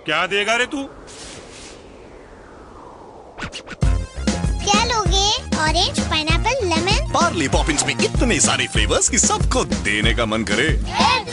क्या देगा रे तू? क्या लोगे? Orange, pineapple, lemon? Parle Poppins में इतने सारे फ्लेवर्स कि सबको देने का मन करे।